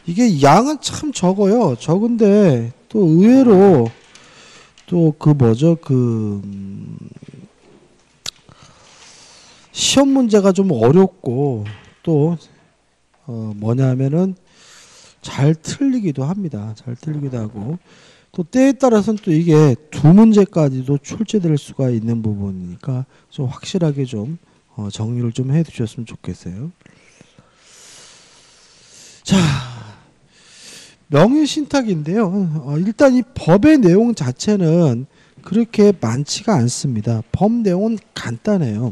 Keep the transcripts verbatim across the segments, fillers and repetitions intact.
이게 양은 참 적어요. 적은데 또 의외로 또 그 뭐죠? 그 음, 시험 문제가 좀 어렵고 또 어 뭐냐면은 잘 틀리기도 합니다. 잘 틀리기도 하고 또 때에 따라서는 또 이게 두 문제까지도 출제될 수가 있는 부분이니까 좀 확실하게 좀 어 정리를 좀 해 두셨으면 좋겠어요. 자, 명의신탁인데요. 어 일단 이 법의 내용 자체는 그렇게 많지가 않습니다. 법 내용은 간단해요.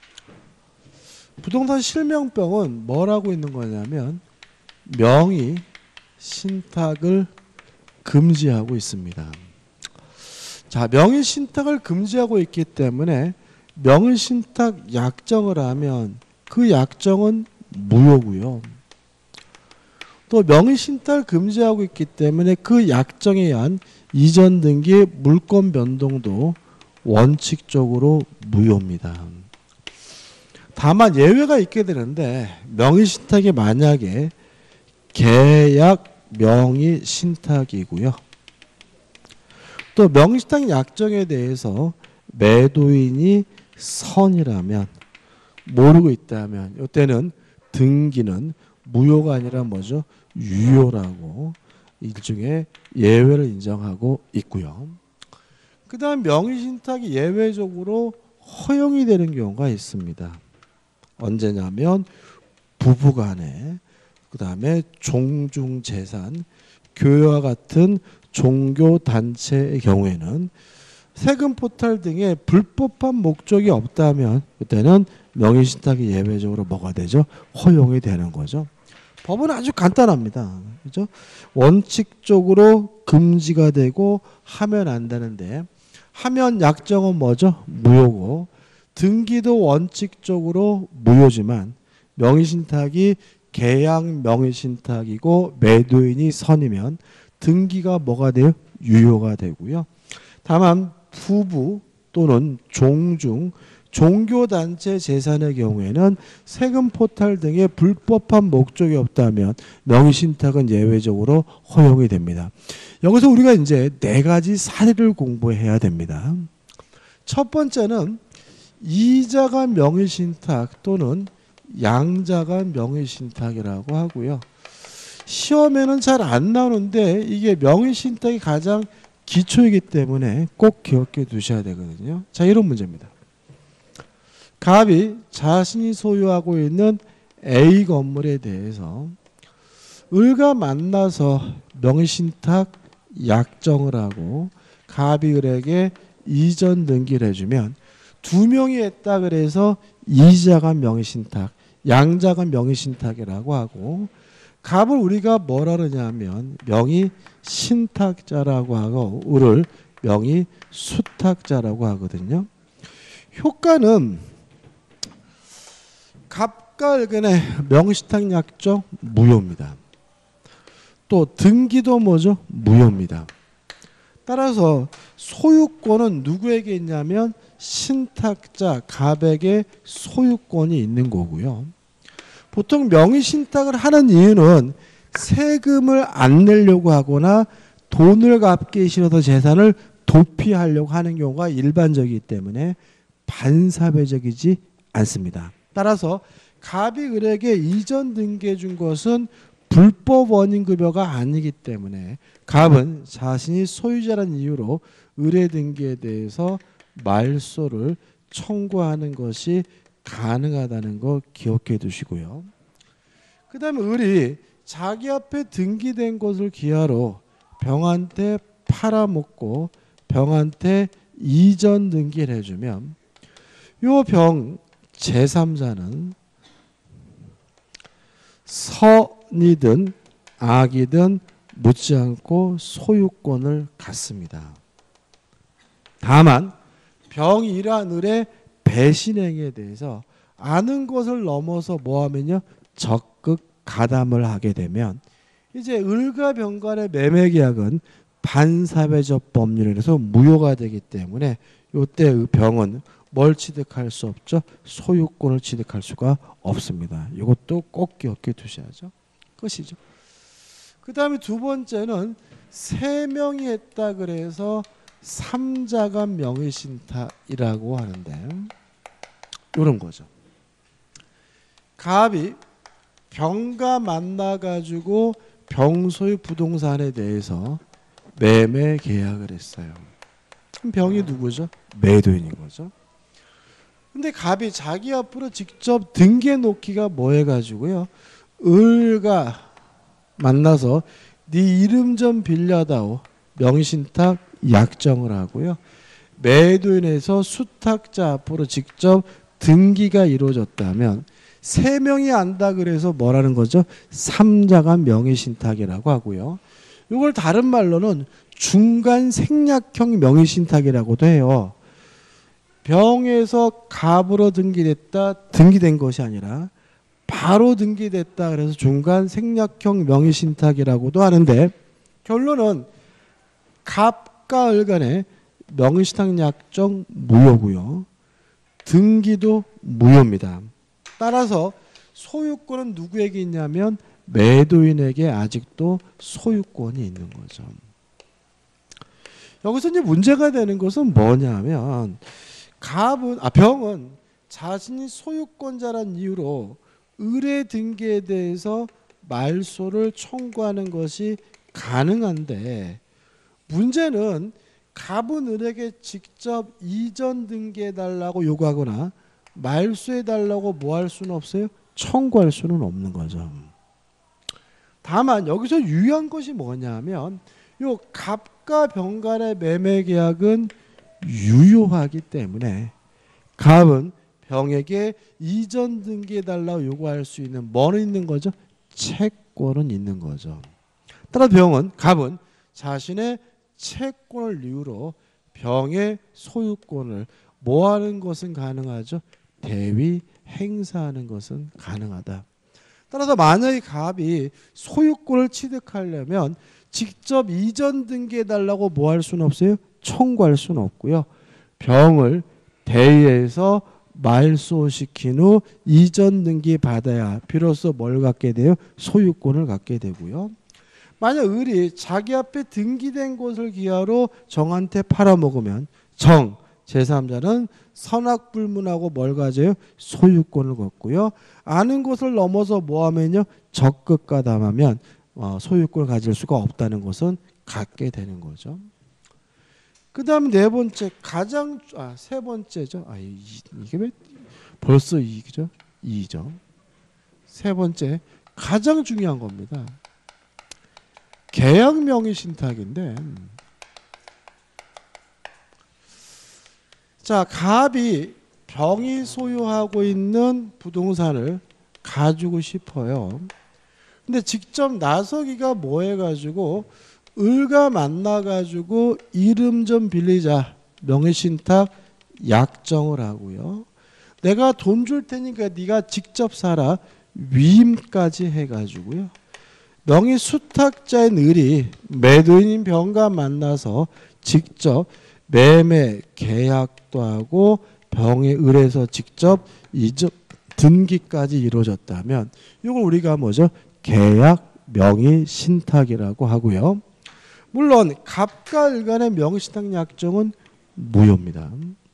부동산 실명병은 뭐라고 있는 거냐면 명의 신탁을 금지하고 있습니다. 자, 명의 신탁을 금지하고 있기 때문에 명의 신탁 약정을 하면 그 약정은 무효고요. 또 명의 신탁을 금지하고 있기 때문에 그 약정에 의한 이전 등기 물권 변동도 원칙적으로 무효입니다. 다만 예외가 있게 되는데 명의신탁이 만약에 계약 명의신탁이고요. 또 명의신탁 약정에 대해서 매도인이 선이라면 모르고 있다면 이때는 등기는 무효가 아니라 뭐죠? 유효라고 일종의 예외를 인정하고 있고요. 그 다음 명의신탁이 예외적으로 허용이 되는 경우가 있습니다. 언제냐면 부부간에 그 다음에 종중재산, 교회와 같은 종교단체의 경우에는 세금 포탈 등의 불법한 목적이 없다면 그때는 명의신탁이 예외적으로 뭐가 되죠? 허용이 되는 거죠. 법은 아주 간단합니다. 그죠? 원칙적으로 금지가 되고 하면 안 되는데 하면 약정은 뭐죠? 무효고 등기도 원칙적으로 무효지만 명의신탁이 계약 명의신탁이고 매도인이 선이면 등기가 뭐가 돼요? 유효가 되고요. 다만 부부 또는 종중, 종교단체 재산의 경우에는 세금 포탈 등의 불법한 목적이 없다면 명의신탁은 예외적으로 허용이 됩니다. 여기서 우리가 이제 네 가지 사례를 공부해야 됩니다. 첫 번째는 이자간 명의신탁 또는 양자간 명의신탁이라고 하고요. 시험에는 잘 안 나오는데 이게 명의신탁이 가장 기초이기 때문에 꼭 기억해 두셔야 되거든요. 자, 이런 문제입니다. 갑이 자신이 소유하고 있는 A 건물에 대해서 을과 만나서 명의신탁 약정을 하고 갑이 을에게 이전 등기를 해주면 두 명이 했다 그래서 이자간 명의신탁, 양자간 명의신탁이라고 하고 갑을 우리가 뭐라 그러냐면 명의신탁자라고 하고 을을 명의수탁자라고 하거든요. 효과는 갑과 을 간의 명의신탁 약정 무효입니다. 또 등기도 뭐죠? 무효입니다. 따라서 소유권은 누구에게 있냐면 신탁자 갑에게 소유권이 있는 거고요. 보통 명의신탁을 하는 이유는 세금을 안 내려고 하거나 돈을 갚기 싫어서 재산을 도피하려고 하는 경우가 일반적이기 때문에 반사회적이지 않습니다. 따라서 갑이 을에게 이전 등기해 준 것은 불법 원인급여가 아니기 때문에 갑은 자신이 소유자라는 이유로 을의 등기에 대해서 말소를 청구하는 것이 가능하다는 거 기억해 두시고요. 그 다음에 을이 자기 앞에 등기된 것을 기하로 병한테 팔아먹고 병한테 이전 등기를 해주면 요 병 제삼자는 선이든 악이든 묻지 않고 소유권을 갖습니다. 다만 병이 이러한 을의 배신행위에 대해서 아는 것을 넘어서 뭐하면요 적극 가담을 하게 되면 이제 을과 병 간의 매매 계약은 반사회적 법률에서 무효가 되기 때문에 이때 병은 뭘 취득할 수 없죠? 소유권을 취득할 수가 없습니다. 이것도 꼭 기억해 두셔야죠. 끝이죠. 그 다음에 두 번째는 세 명이 했다 그래서 삼자간 명의신탁이라고 하는데 이런 거죠. 갑이 병과 만나가지고 병소유 부동산에 대해서 매매 계약을 했어요. 병이 누구죠? 매도인인 거죠. 근데 갑이 자기 앞으로 직접 등기해 놓기가 뭐 해가지고요. 을과 만나서 네 이름 좀 빌려다오. 명의신탁 약정을 하고요. 매도인에서 수탁자 앞으로 직접 등기가 이루어졌다면 세 명이 안다 그래서 뭐라는 거죠? 삼자간 명의신탁이라고 하고요. 이걸 다른 말로는 중간 생략형 명의신탁이라고도 해요. 병에서 갑으로 등기됐다, 등기된 것이 아니라 바로 등기됐다 그래서 중간 생략형 명의신탁이라고도 하는데 결론은 갑과 을 간의 명의신탁 약정 무효고요. 등기도 무효입니다. 따라서 소유권은 누구에게 있냐면 매도인에게 아직도 소유권이 있는 거죠. 여기서 이제 문제가 되는 것은 뭐냐면 갑은 아 병은 자신이 소유권자란 이유로 을의 등기에 대해서 말소를 청구하는 것이 가능한데 문제는 갑은 을에게 직접 이전 등기해달라고 요구하거나 말소해달라고 뭐 할 수는 없어요? 청구할 수는 없는 거죠. 다만 여기서 유의한 것이 뭐냐면 요 갑과 병 간의 매매 계약은 유효하기 때문에 갑은 병에게 이전 등기해달라고 요구할 수 있는 뭐는 있는 거죠? 채권은 있는 거죠. 따라 병은 갑은 자신의 채권을 이유로 병의 소유권을 뭐하는 것은 가능하죠? 대위 행사하는 것은 가능하다. 따라서 만약에 갑이 소유권을 취득하려면 직접 이전 등기해달라고 뭐 할 수는 없어요? 청구할 수는 없고요. 병을 대위해서 말소시킨 후 이전 등기 받아야 비로소 뭘 갖게 돼요? 소유권을 갖게 되고요. 만약 을이 자기 앞에 등기된 곳을 기하로 정한테 팔아먹으면 정, 제삼자는 선악불문하고 뭘 가져요? 소유권을 갖고요. 아는 것을 넘어서 뭐하면요? 적극 가담하면 어, 소유권을 가질 수가 없다는 것은 갖게 되는 거죠. 그 다음 네 번째 가장 아, 세 번째죠. 아, 이, 이게 왜 벌써 이죠? 이죠. 세 번째 가장 중요한 겁니다. 계약 명의 신탁인데 자, 갑이 병이 소유하고 있는 부동산을 가지고 싶어요. 근데 직접 나서기가 뭐 해가지고 을과 만나가지고 이름 좀 빌리자 명의신탁 약정을 하고요. 내가 돈 줄 테니까 네가 직접 사라 위임까지 해가지고요. 명의 수탁자인 을이 매도인인 병과 만나서 직접 매매 계약도 하고 병의 을에서 직접 이전 등기까지 이루어졌다면 이걸 우리가 뭐죠? 계약 명의 신탁이라고 하고요. 물론 갑과 을 간의 명의 신탁 약정은 무효입니다.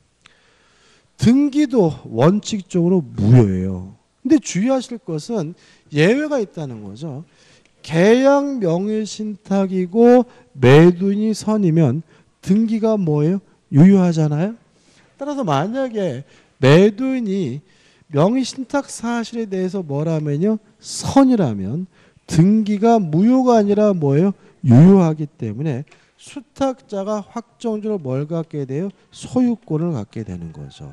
등기도 원칙적으로 무효예요. 근데 주의하실 것은 예외가 있다는 거죠. 계약 명의 신탁이고 매도인이 선이면 등기가 뭐예요? 유효하잖아요. 따라서 만약에 매도인이 명의 신탁 사실에 대해서 뭐라면요? 선이라면 등기가 무효가 아니라 뭐예요? 유효하기 때문에 수탁자가 확정적으로 뭘 갖게 돼요? 소유권을 갖게 되는 거죠.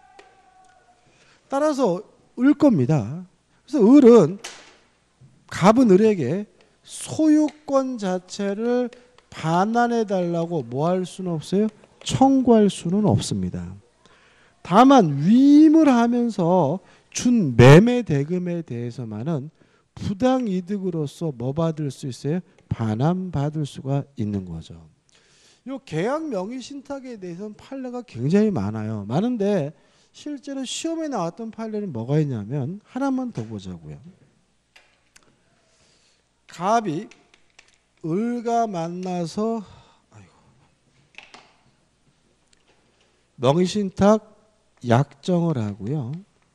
따라서 을 겁니다. 그래서 을은 갑은 을에게 소유권 자체를 반환해 달라고 뭐 할 수는 없어요? 청구할 수는 없습니다. 다만 위임을 하면서 준 매매 대금에 대해서만은 부당 이득으로서 뭐 받을 수 있어요? 반환 받을 수가 있는 거죠. 이 계약 명의 신탁에 대해서는 판례가 굉장히 많아요. 많은데 실제로 시험에 나왔던 판례는 뭐가 있냐면 하나만 더 보자고요. 갑이 을과 만나서 아이고, 명의신탁 약정을 하고요.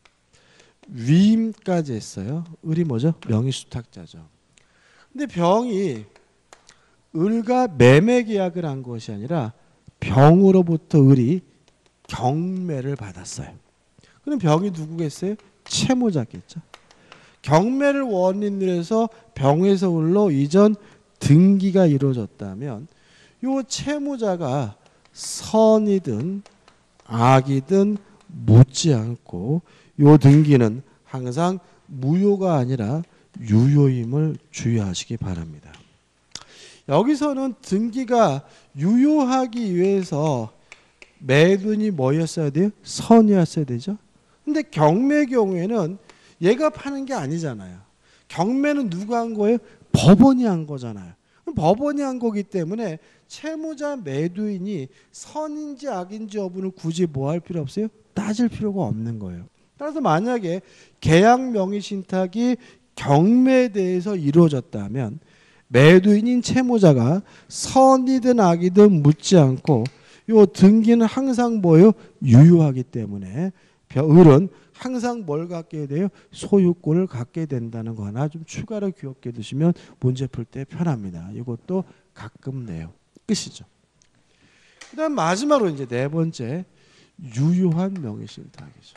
위임까지 했어요. 을이 뭐죠? 명의수탁자죠. 근데 병이 을과 매매 계약을 한 것이 아니라 병으로부터 을이 경매를 받았어요. 그럼 병이 누구겠어요? 채무자겠죠. 경매를 원인으로 해서 병에서 을로 이전 등기가 이루어졌다면 이 채무자가 선이든 악이든 묻지 않고 이 등기는 항상 무효가 아니라 유효임을 주의하시기 바랍니다. 여기서는 등기가 유효하기 위해서 매도인이 뭐였어야 돼요? 선이었어야 되죠. 근데 경매 경우에는 얘가 파는 게 아니잖아요. 경매는 누가 한 거예요? 법원이 한 거잖아요. 법원이 한 거기 때문에 채무자 매도인이 선인지 악인지 여부는 굳이 뭐 할 필요 없어요? 따질 필요가 없는 거예요. 따라서 만약에 계약 명의신탁이 경매에 대해서 이루어졌다면 매도인인 채무자가 선이든 악이든 묻지 않고 이 등기는 항상 뭐예요? 유효하기 때문에 을은 항상 뭘 갖게 돼요? 소유권을 갖게 된다는 거 하나 좀 추가로 기억해 두시면 문제 풀 때 편합니다. 이것도 가끔 내요. 끝이죠. 그 다음 마지막으로 이제 네 번째 유효한 명의신탁이죠.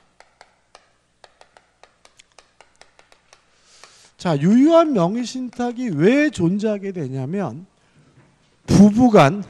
자, 유효한 명의신탁이 왜 존재하게 되냐면 부부간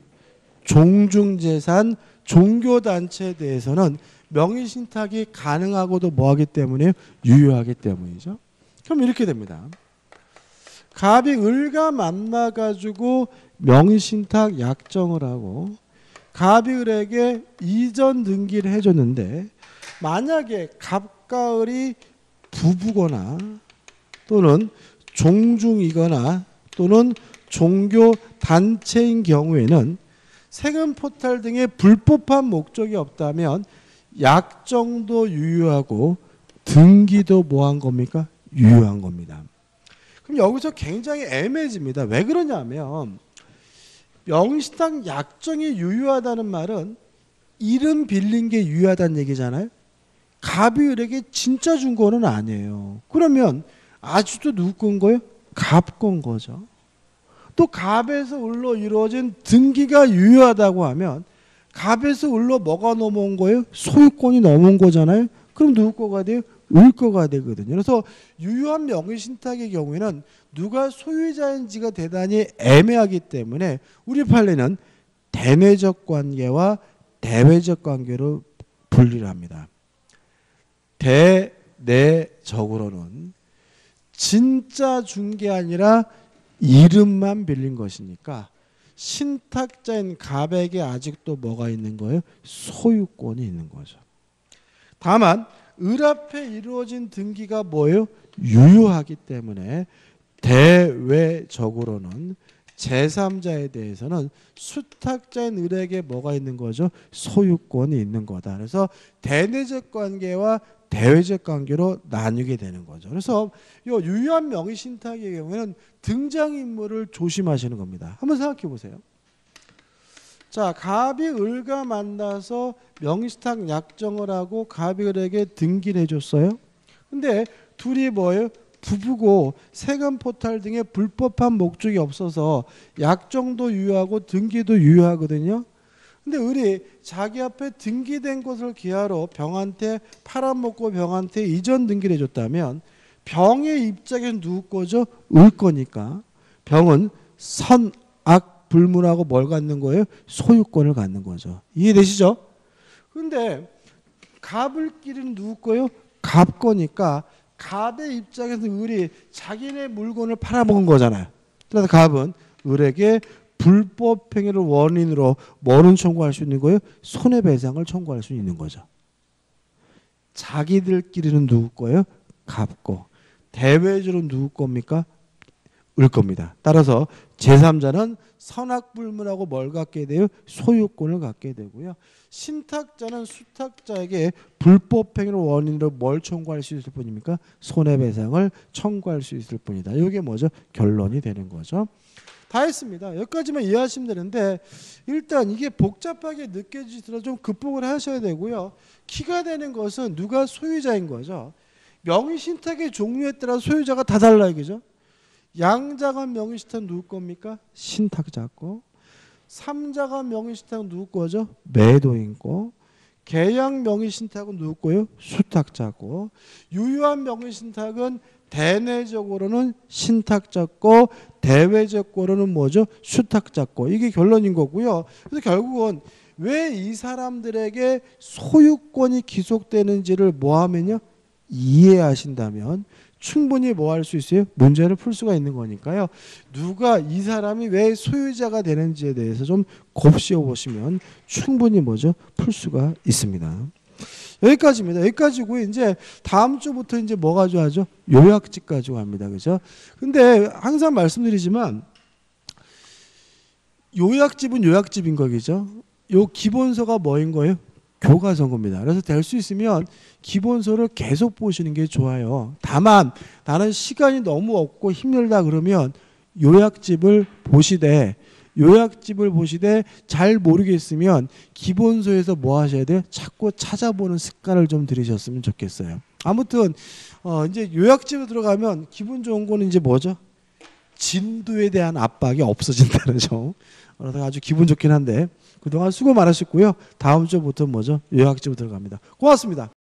종중재산 종교단체에 대해서는 명의신탁이 가능하고도 뭐하기 때문에 유효하기 때문이죠. 그럼 이렇게 됩니다. 갑이 을과 만나가지고 명의신탁 약정을 하고 갑이 을에게 이전 등기를 해줬는데 만약에 갑과 을이 부부거나 또는 종중이거나 또는 종교 단체인 경우에는 세금 포탈 등의 불법한 목적이 없다면 약정도 유효하고 등기도 뭐한 겁니까? 유효한 겁니다. 그럼 여기서 굉장히 애매해집니다. 왜 그러냐면 명의신탁 약정이 유효하다는 말은 이름 빌린 게 유효하다는 얘기잖아요. 갑이 을에게 진짜 준 거는 아니에요. 그러면 아직도 누구 건 거예요? 갑 건 거죠. 또 갑에서 을로 이루어진 등기가 유효하다고 하면 갑에서 을로 뭐가 넘어온 거예요? 소유권이 넘어온 거잖아요. 그럼 누구 거가 돼요? 을 거가 되거든요. 그래서 유효한 명의신탁의 경우에는 누가 소유자인지가 대단히 애매하기 때문에 우리 판례는 대내적 관계와 대외적 관계로 분리를 합니다. 대내적으로는 진짜 준 게 아니라 이름만 빌린 것이니까 신탁자인 갑에게 아직도 뭐가 있는 거예요? 소유권이 있는 거죠. 다만 을 앞에 이루어진 등기가 뭐예요? 유효하기 때문에 대외적으로는 제삼자에 대해서는 수탁자인 을에게 뭐가 있는 거죠? 소유권이 있는 거다. 그래서 대내적 관계와 대외적 관계로 나뉘게 되는 거죠. 그래서 이 유효한 명의신탁의 경우에는 등장인물을 조심하시는 겁니다. 한번 생각해 보세요. 자, 갑이 을과 만나서 명의신탁 약정을 하고 갑이 을에게 등기를 해줬어요. 근데 둘이 뭐예요? 부부고 세금 포탈 등의 불법한 목적이 없어서 약정도 유효하고 등기도 유효하거든요. 근데 을이 자기 앞에 등기된 것을 기하로 병한테 팔아먹고 병한테 이전 등기를 해줬다면 병의 입장에서 누구 거죠? 을 거니까 병은 선악 불문하고 뭘 갖는 거예요? 소유권을 갖는 거죠. 이해되시죠? 근데 갑을끼리는 누구 거예요? 갑 거니까 갑의 입장에서 을이 자기네 물건을 팔아먹은 거잖아요. 그래서 갑은 을에게 불법 행위를 원인으로 뭐는 청구할 수 있는 거예요? 손해배상을 청구할 수 있는 거죠. 자기들끼리는 누구 거예요? 갑 거. 대외적으로 누구 겁니까? 을 겁니다. 따라서 제삼자는 선악불문하고 뭘 갖게 돼요? 소유권을 갖게 되고요. 신탁자는 수탁자에게 불법 행위를 원인으로 뭘 청구할 수 있을 뿐입니까? 손해배상을 청구할 수 있을 뿐이다. 이게 뭐죠? 결론이 되는 거죠. 다 했습니다. 여기까지만 이해하시면 되는데 일단 이게 복잡하게 느껴지더라도 좀 극복을 하셔야 되고요. 키가 되는 것은 누가 소유자인 거죠. 명의신탁의 종류에 따라 소유자가 다 달라요. 그죠? 양자간 명의신탁 누구 겁니까? 신탁자 거. 삼자간 명의신탁은 누구 거죠? 매도인 거. 계약 명의신탁은 누구 거예요? 수탁자고. 유효한 명의신탁은 대내적으로는 신탁자 거, 대외적으로는 뭐죠? 수탁자 거. 이게 결론인 거고요. 그래서 결국은 왜 이 사람들에게 소유권이 기속되는지를 뭐 하면요? 이해하신다면 충분히 뭐 할 수 있어요? 문제를 풀 수가 있는 거니까요. 누가 이 사람이 왜 소유자가 되는지에 대해서 좀 곱씹어 보시면 충분히 뭐죠? 풀 수가 있습니다. 여기까지입니다. 여기까지고 이제 다음 주부터 이제 뭐 가지고 하죠? 요약집 가지고 합니다. 그죠? 근데 항상 말씀드리지만 요약집은 요약집인 거겠죠? 요 기본서가 뭐인 거예요? 교과서인 겁니다. 그래서 될 수 있으면 기본서를 계속 보시는 게 좋아요. 다만 나는 시간이 너무 없고 힘들다 그러면 요약집을 보시되 요약집을 보시되 잘 모르겠으면 기본서에서 뭐 하셔야 돼요? 자꾸 찾아보는 습관을 좀 들이셨으면 좋겠어요. 아무튼 어 이제 요약집에 들어가면 기분 좋은 거는 이제 뭐죠? 진도에 대한 압박이 없어진다는 점. 그래서 아주 기분 좋긴 한데 그동안 수고 많으셨고요. 다음 주부터 뭐죠? 요약집으로 들어갑니다. 고맙습니다.